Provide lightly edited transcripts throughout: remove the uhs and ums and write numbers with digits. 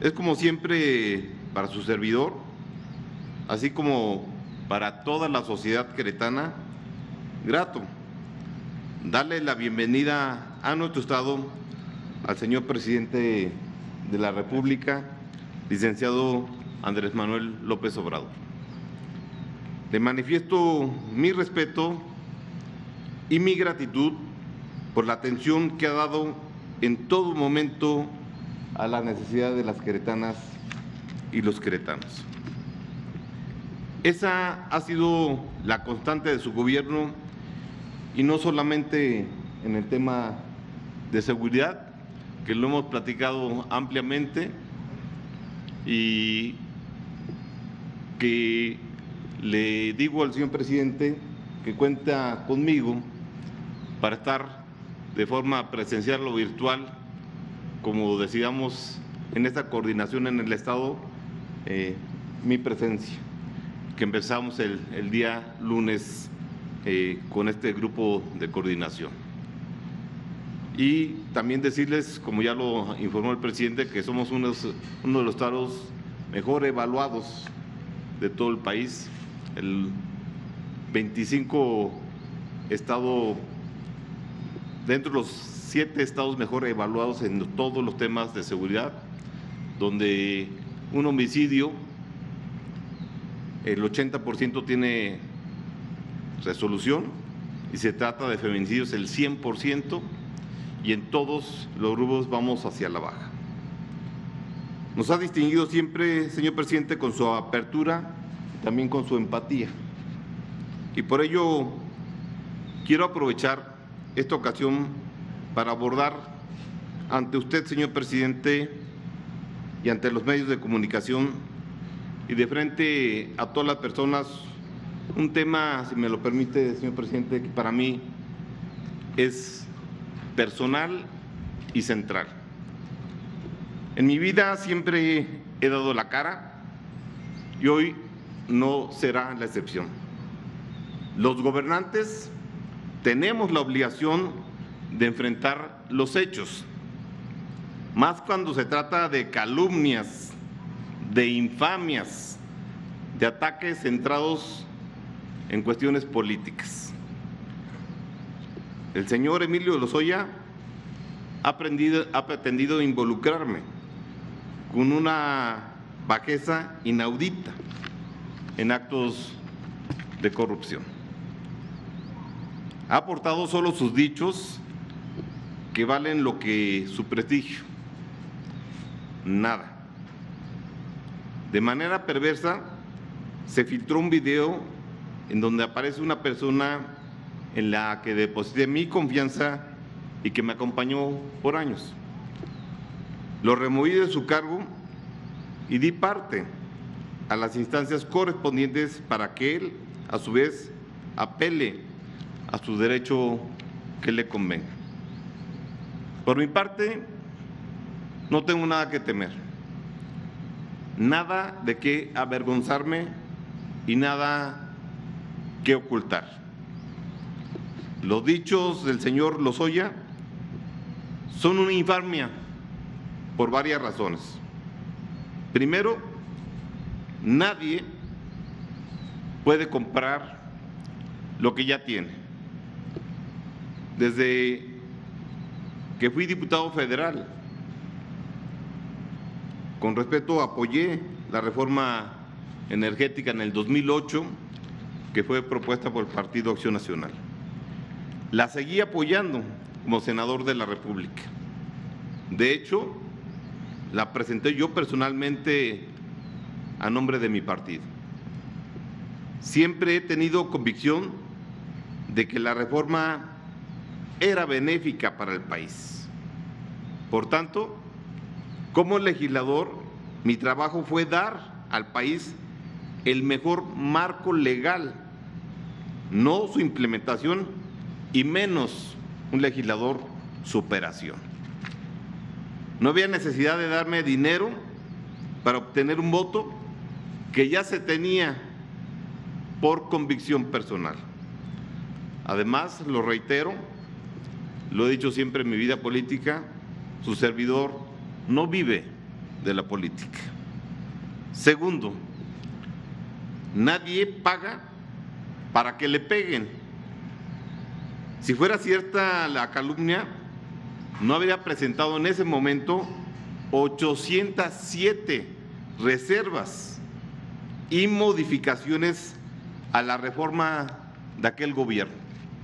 Es como siempre para su servidor, así como para toda la sociedad queretana, grato darle la bienvenida a nuestro Estado al señor presidente de la República, licenciado Andrés Manuel López Obrador. Le manifiesto mi respeto y mi gratitud por la atención que ha dado en todo momento a la necesidad de las queretanas y los queretanos. Esa ha sido la constante de su gobierno, y no solamente en el tema de seguridad, que lo hemos platicado ampliamente y que le digo al señor presidente que cuenta conmigo para estar de forma presencial o virtual, como decidamos en esta coordinación en el Estado, mi presencia, que empezamos el día lunes con este grupo de coordinación. Y también decirles, como ya lo informó el presidente, que somos uno de los estados mejor evaluados de todo el país, el 25 estado dentro de los 7 estados mejor evaluados en todos los temas de seguridad, donde un homicidio, el 80% tiene resolución, y se trata de feminicidios el 100%, y en todos los rubros vamos hacia la baja. Nos ha distinguido siempre, señor presidente, con su apertura y también con su empatía. Y por ello quiero aprovechar esta ocasión para abordar ante usted, señor presidente, y ante los medios de comunicación y de frente a todas las personas, un tema, si me lo permite, señor presidente, que para mí es personal y central. En mi vida siempre he dado la cara y hoy no será la excepción. Los gobernantes tenemos la obligación de enfrentar los hechos, más cuando se trata de calumnias, de infamias, de ataques centrados en cuestiones políticas. El señor Emilio Lozoya ha pretendido involucrarme con una bajeza inaudita en actos de corrupción. Ha aportado solo sus dichos, que valen lo que su prestigio, nada. De manera perversa se filtró un video en donde aparece una persona en la que deposité mi confianza y que me acompañó por años. Lo removí de su cargo y di parte a las instancias correspondientes para que él, a su vez, apele a su derecho que le convenga. Por mi parte, no tengo nada que temer, nada de qué avergonzarme y nada que ocultar. Los dichos del señor Lozoya son una infamia por varias razones. Primero, nadie puede comprar lo que ya tiene. Desde que fui diputado federal, con respeto, apoyé la reforma energética en el 2008, que fue propuesta por el Partido Acción Nacional. La seguí apoyando como senador de la República. De hecho, la presenté yo personalmente a nombre de mi partido. Siempre he tenido convicción de que la reforma era benéfica para el país. Por tanto, como legislador, mi trabajo fue dar al país el mejor marco legal, no su implementación y menos un legislador su operación. No había necesidad de darme dinero para obtener un voto que ya se tenía por convicción personal. Además, lo reitero, lo he dicho siempre en mi vida política, su servidor no vive de la política. Segundo, nadie paga para que le peguen. Si fuera cierta la calumnia, no habría presentado en ese momento 807 reservas y modificaciones a la reforma de aquel gobierno.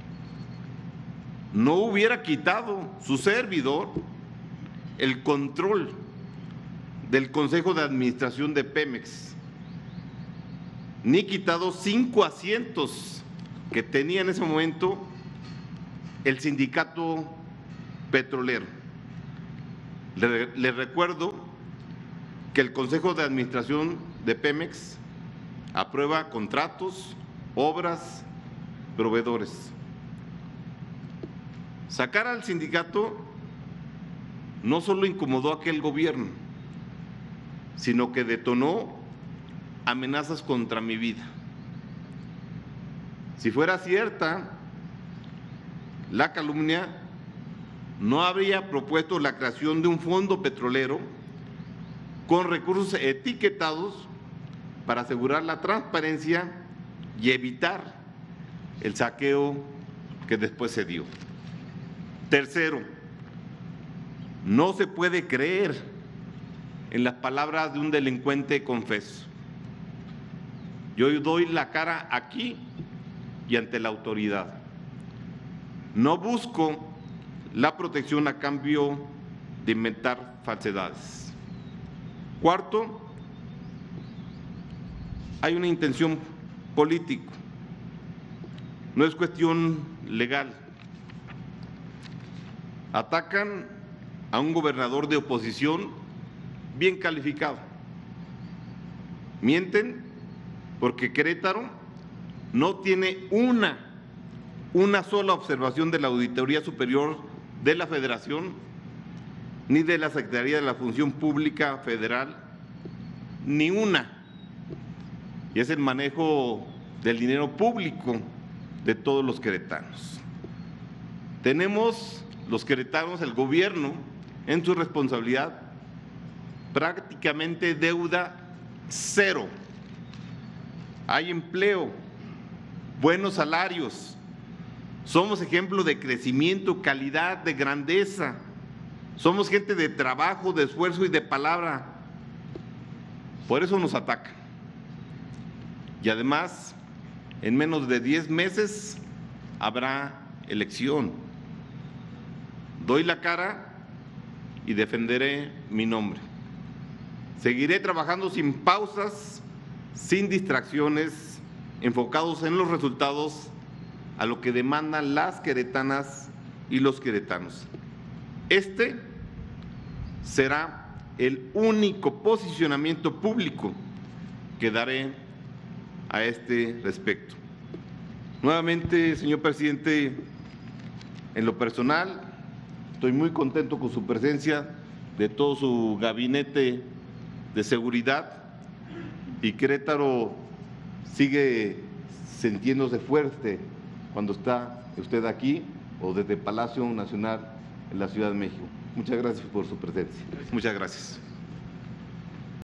No hubiera quitado su servidor el control del Consejo de Administración de Pemex, ni quitado 5 asientos que tenía en ese momento el sindicato petrolero. Les recuerdo que el Consejo de Administración de Pemex aprueba contratos, obras, proveedores. Sacar al sindicato no solo incomodó a aquel gobierno, sino que detonó amenazas contra mi vida. Si fuera cierta la calumnia, no habría propuesto la creación de un fondo petrolero con recursos etiquetados para asegurar la transparencia y evitar el saqueo que después se dio. Tercero, no se puede creer en las palabras de un delincuente confeso. Yo doy la cara aquí y ante la autoridad. No busco la protección a cambio de inventar falsedades. Cuarto, hay una intención política, no es cuestión legal. Atacan a un gobernador de oposición bien calificado. Mienten porque Querétaro no tiene una sola observación de la Auditoría Superior de la Federación, ni de la Secretaría de la Función Pública Federal, ni una. Y es el manejo del dinero público de todos los queretanos. Tenemos los queretanos, el gobierno, en su responsabilidad, prácticamente deuda cero. Hay empleo, buenos salarios. Somos ejemplo de crecimiento, calidad, de grandeza. Somos gente de trabajo, de esfuerzo y de palabra. Por eso nos atacan. Y además, en menos de 10 meses habrá elección. Doy la cara y defenderé mi nombre. Seguiré trabajando sin pausas, sin distracciones, enfocados en los resultados, a lo que demandan las queretanas y los queretanos. Este será el único posicionamiento público que daré a este respecto. Nuevamente, señor presidente, en lo personal, estoy muy contento con su presencia, de todo su gabinete de seguridad, y Querétaro sigue sintiéndose fuerte cuando está usted aquí o desde Palacio Nacional en la Ciudad de México. Muchas gracias por su presencia. Muchas gracias.